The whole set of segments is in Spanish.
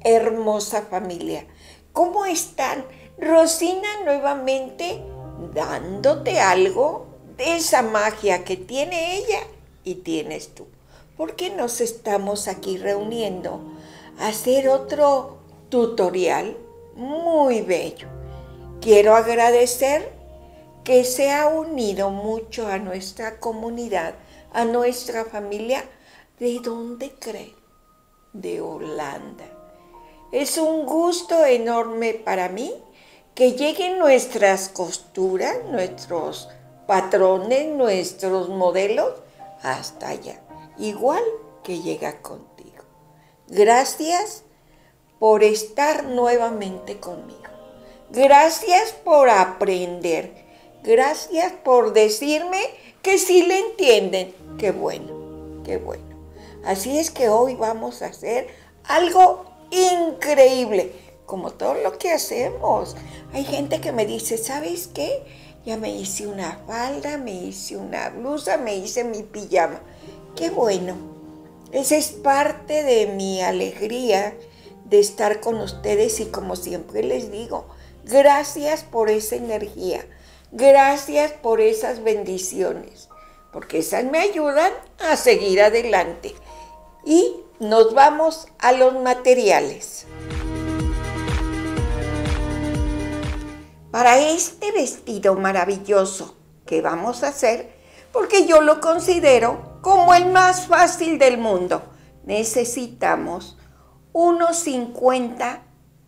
hermosa familia. ¿Cómo están? Rosina nuevamente dándote algo de esa magia que tiene ella y tienes tú. Porque nos estamos aquí reuniendo a hacer otro tutorial muy bello. Quiero agradecer que se ha unido mucho a nuestra comunidad, a nuestra familia. ¿De dónde creen? De Holanda. Es un gusto enorme para mí que lleguen nuestras costuras, nuestros patrones, nuestros modelos hasta allá, igual que llega contigo. Gracias por estar nuevamente conmigo. Gracias por aprender. Gracias por decirme que sí le entienden. Qué bueno, qué bueno. Así es que hoy vamos a hacer algo increíble, como todo lo que hacemos. Hay gente que me dice, ¿sabes qué? Ya me hice una falda, me hice una blusa, me hice mi pijama. Qué bueno. Esa es parte de mi alegría de estar con ustedes y como siempre les digo, gracias por esa energía, gracias por esas bendiciones, porque esas me ayudan a seguir adelante. Y nos vamos a los materiales. Para este vestido maravilloso que vamos a hacer, porque yo lo considero como el más fácil del mundo, necesitamos 1,50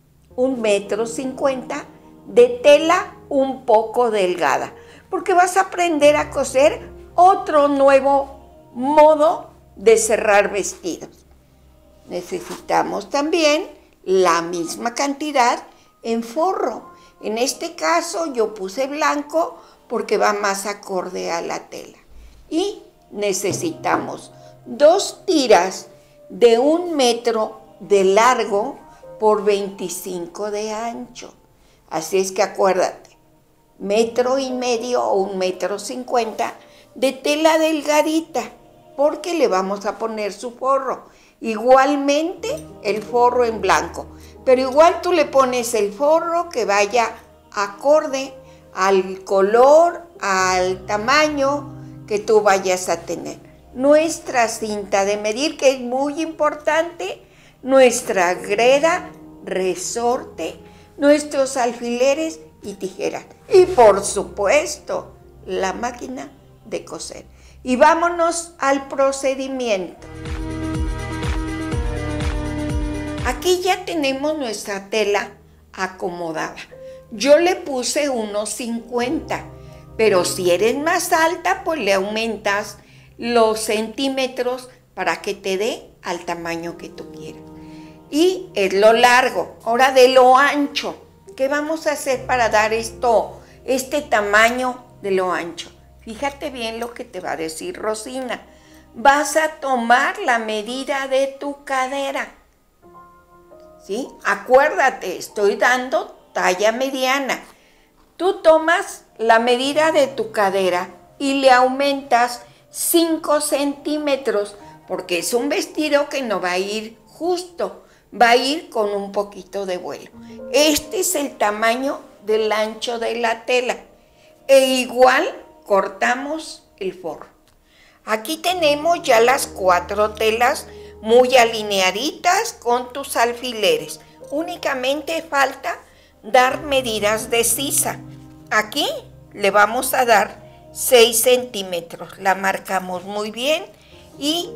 m de tela un poco delgada, porque vas a aprender a coser otro nuevo modo de cerrar vestidos. Necesitamos también la misma cantidad en forro. En este caso yo puse blanco porque va más acorde a la tela. Y necesitamos 2 tiras de 1 metro de largo por 25 de ancho. Así es que acuérdate, 1,5 metros o 1,50 m de tela delgadita, porque le vamos a poner su forro. Igualmente el forro en blanco, pero igual tú le pones el forro que vaya acorde al color, al tamaño que tú vayas a tener. Nuestra cinta de medir, que es muy importante, nuestra greda, resorte, nuestros alfileres y tijeras. Y por supuesto, la máquina de coser. Y vámonos al procedimiento. Aquí ya tenemos nuestra tela acomodada. Yo le puse 1,50, pero si eres más alta, pues le aumentas los centímetros para que te dé al tamaño que tú quieras. Y es lo largo. Ahora de lo ancho. ¿Qué vamos a hacer para dar este tamaño de lo ancho? Fíjate bien lo que te va a decir Rosina. Vas a tomar la medida de tu cadera. ¿Sí? Acuérdate, estoy dando talla mediana. Tú tomas la medida de tu cadera y le aumentas 5 centímetros, porque es un vestido que no va a ir justo, va a ir con un poquito de vuelo. Este es el tamaño del ancho de la tela. E igual cortamos el forro. Aquí tenemos ya las 4 telas muy alineaditas con tus alfileres. Únicamente falta dar medidas de sisa. Aquí le vamos a dar 6 centímetros. La marcamos muy bien y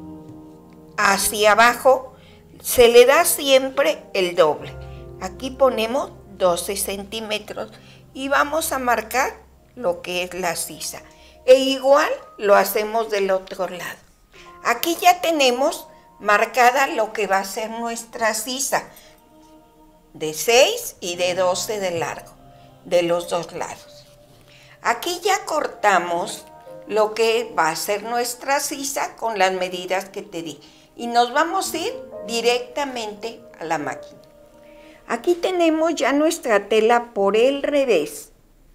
hacia abajo se le da siempre el doble. Aquí ponemos 12 centímetros y vamos a marcar lo que es la sisa. E igual lo hacemos del otro lado. Aquí ya tenemos marcada lo que va a ser nuestra sisa, de 6 y de 12 de largo, de los dos lados. Aquí ya cortamos lo que va a ser nuestra sisa con las medidas que te di. Y nos vamos a ir directamente a la máquina. Aquí tenemos ya nuestra tela por el revés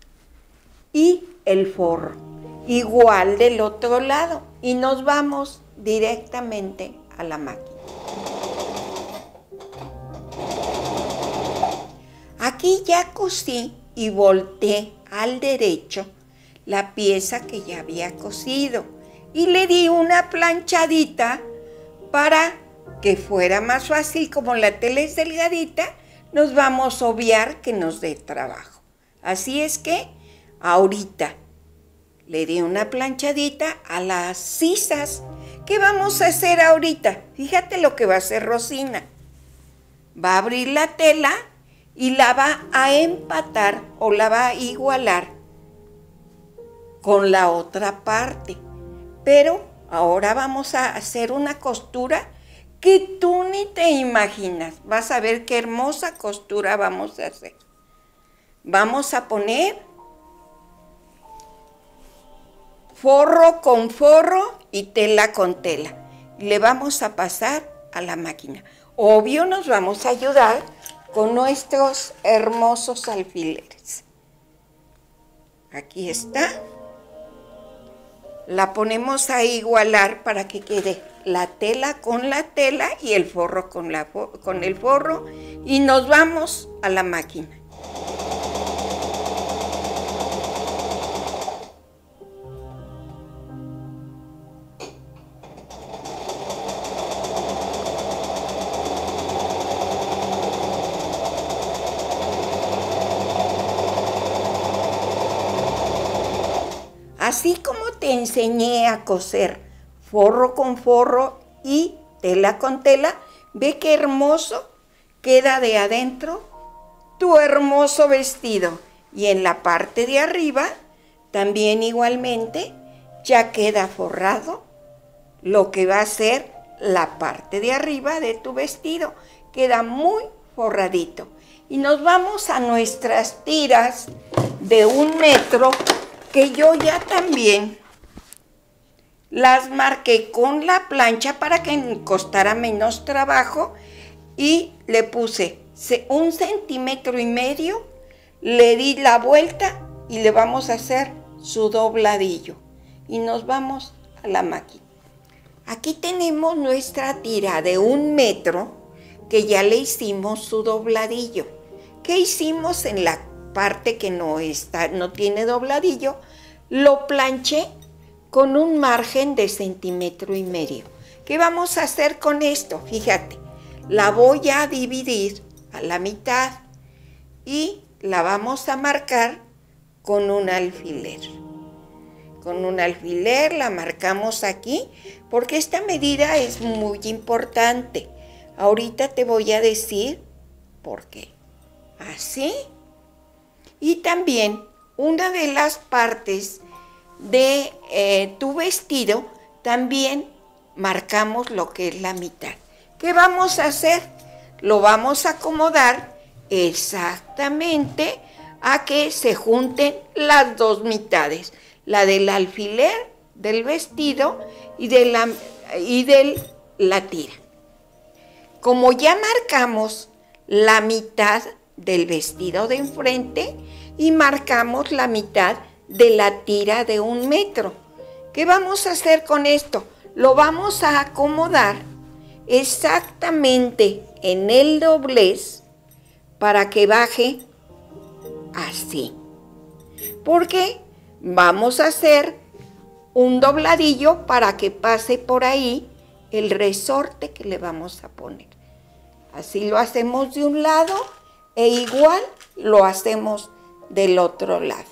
y el forro, igual del otro lado. Y nos vamos directamente a la máquina. Aquí ya cosí y volteé al derecho la pieza que ya había cosido y le di una planchadita para que fuera más fácil. Como la tela es delgadita, nos vamos a obviar que nos dé trabajo. Así es que ahorita le di una planchadita a las sisas. ¿Qué vamos a hacer ahorita? Fíjate lo que va a hacer Rosina. Va a abrir la tela y la va a empatar o la va a igualar con la otra parte. Pero ahora vamos a hacer una costura que tú ni te imaginas. Vas a ver qué hermosa costura vamos a hacer. Vamos a poner forro con forro y tela con tela. Le vamos a pasar a la máquina. Obvio, nos vamos a ayudar con nuestros hermosos alfileres. Aquí está. La ponemos a igualar para que quede la tela con la tela y el forro con el forro, y nos vamos a la máquina. Así como te enseñé a coser forro con forro y tela con tela, ve qué hermoso queda de adentro tu hermoso vestido. Y en la parte de arriba también igualmente ya queda forrado lo que va a ser la parte de arriba de tu vestido. Queda muy forradito. Y nos vamos a nuestras tiras de 1 metro, que yo ya también las marqué con la plancha para que costara menos trabajo, y le puse 1,5 centímetros, le di la vuelta y le vamos a hacer su dobladillo y nos vamos a la máquina. Aquí tenemos nuestra tira de 1 metro que ya le hicimos su dobladillo. ¿Qué hicimos en la parte que no tiene dobladillo? Lo planché con un margen de 1,5 centímetros. ¿Qué vamos a hacer con esto? Fíjate, la voy a dividir a la mitad y la vamos a marcar con un alfiler. Con un alfiler la marcamos aquí porque esta medida es muy importante. Ahorita te voy a decir por qué. Así. Y también una de las partes de tu vestido también marcamos lo que es la mitad. ¿Qué vamos a hacer? Lo vamos a acomodar exactamente a que se junten las dos mitades, la del alfiler del vestido y de la tira. Como ya marcamos la mitad del vestido de enfrente y marcamos la mitad de la tira de 1 metro, ¿qué vamos a hacer con esto? Lo vamos a acomodar exactamente en el doblez para que baje así, porque vamos a hacer un dobladillo para que pase por ahí el resorte que le vamos a poner. Así lo hacemos de un lado e igual lo hacemos del otro lado.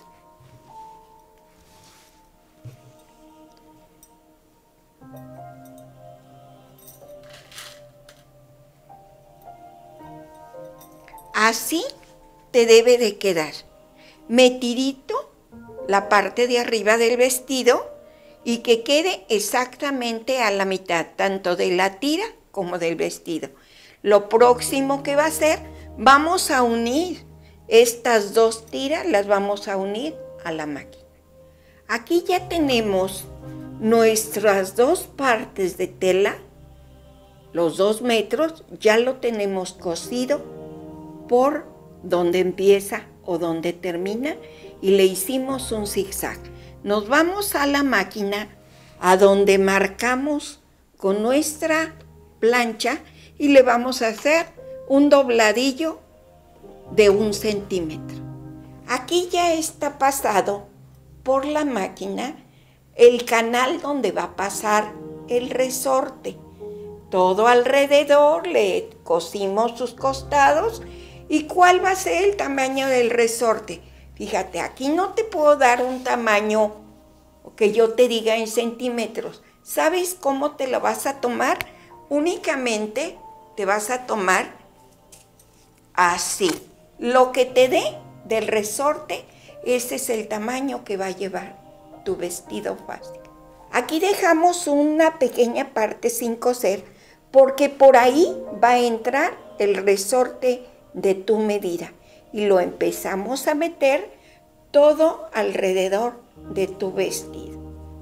Así te debe de quedar metidito la parte de arriba del vestido y que quede exactamente a la mitad, tanto de la tira como del vestido. Lo próximo que va a ser, vamos a unir estas dos tiras, las vamos a unir a la máquina. Aquí ya tenemos nuestras dos partes de tela, los 2 metros, ya lo tenemos cosido por donde empieza o donde termina y le hicimos un zigzag. Nos vamos a la máquina a donde marcamos con nuestra plancha y le vamos a hacer un dobladillo de 1 centímetro. Aquí ya está pasado por la máquina el canal donde va a pasar el resorte. Todo alrededor le cosimos sus costados. ¿Y cuál va a ser el tamaño del resorte? Fíjate, aquí no te puedo dar un tamaño que yo te diga en centímetros. ¿Sabes cómo te lo vas a tomar? Únicamente te vas a tomar así. Lo que te dé del resorte, ese es el tamaño que va a llevar tu vestido fácil. Aquí dejamos una pequeña parte sin coser porque por ahí va a entrar el resorte de tu medida y lo empezamos a meter todo alrededor de tu vestido.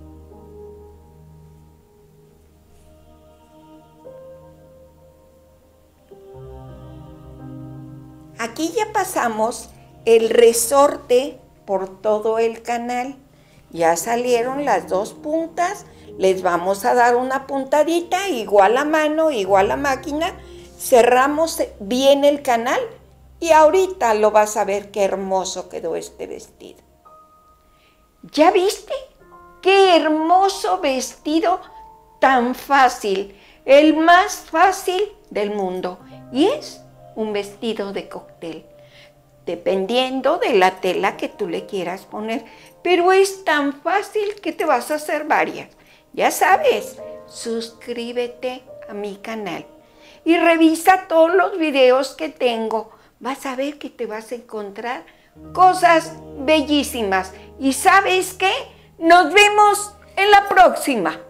Aquí ya pasamos el resorte por todo el canal. Ya salieron las 2 puntas. Les vamos a dar una puntadita, igual a mano, igual a máquina. Cerramos bien el canal y ahorita lo vas a ver qué hermoso quedó este vestido. ¿Ya viste? ¡Qué hermoso vestido tan fácil! El más fácil del mundo. Y es un vestido de cóctel, dependiendo de la tela que tú le quieras poner. Pero es tan fácil que te vas a hacer varias. Ya sabes, suscríbete a mi canal y revisa todos los videos que tengo. Vas a ver que te vas a encontrar cosas bellísimas. ¿Y sabes qué? Nos vemos en la próxima.